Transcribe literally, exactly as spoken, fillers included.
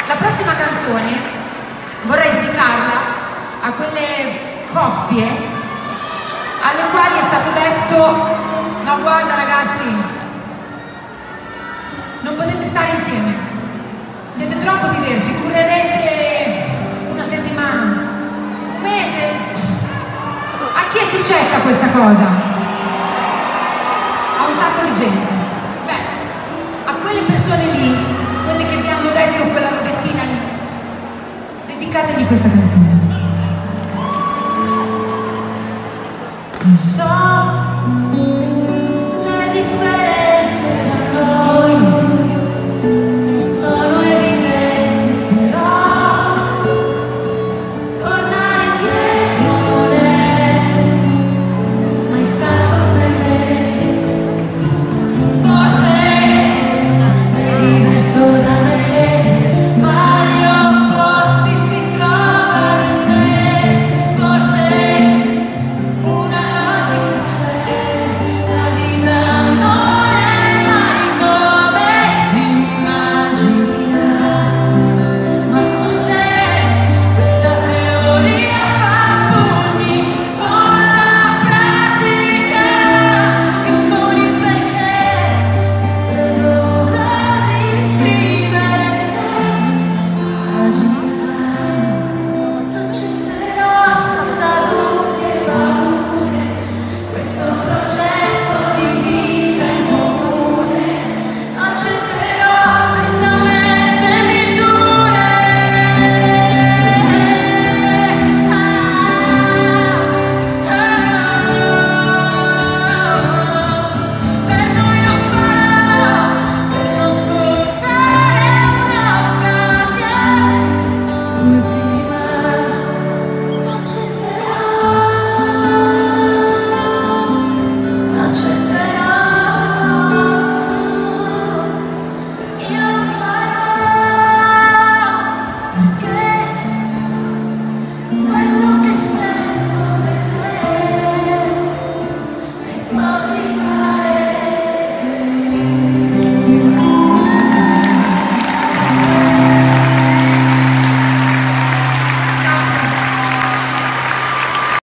la prossima canzone vorrei dedicarla a quelle coppie alle quali è stato detto: no, guarda ragazzi, non potete stare insieme, siete troppo diversi, durerete una settimana, un mese. A chi è successa questa cosa? A un sacco di gente. Beh, a quelle persone lì, quelle che vi hanno detto quella robettina lì, dedicategli questa canzone. Non so